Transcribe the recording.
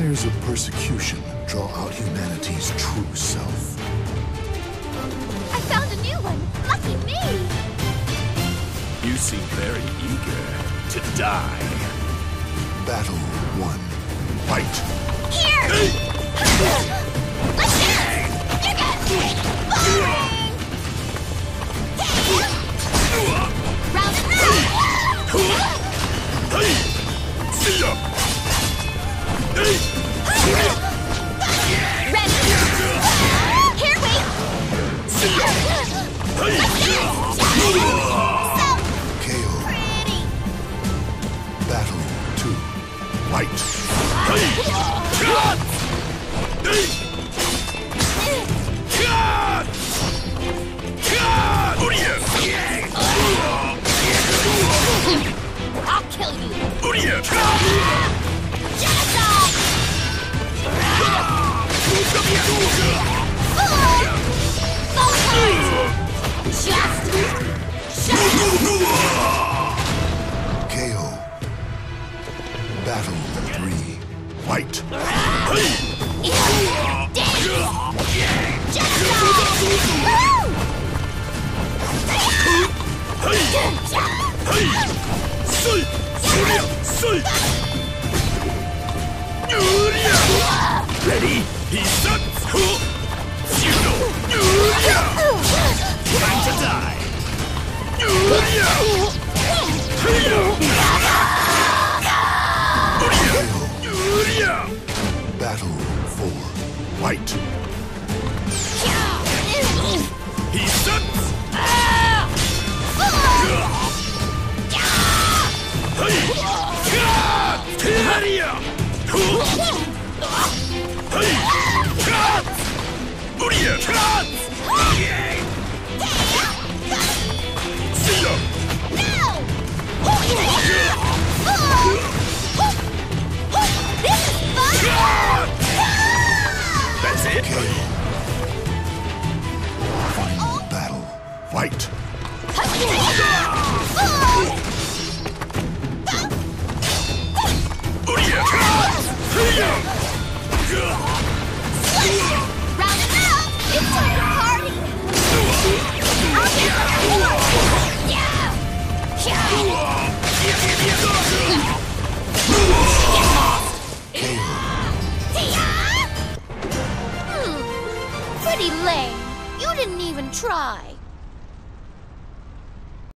fires of persecution draw out humanity's true self. I found a new one! Lucky me! You seem very eager to die. Battle 1. Fight! Here! Let's go! You got boring! Round and round! See ya! Ready? Here we! See ya! So KO. pretty! Battle 2. Fight! I'll kill you! KO. Battle 3. Fight! Ready? He's up! Time to die! Battle 4. Fight! He's up! See ya! That's it? Final battle. Fight! Let's go!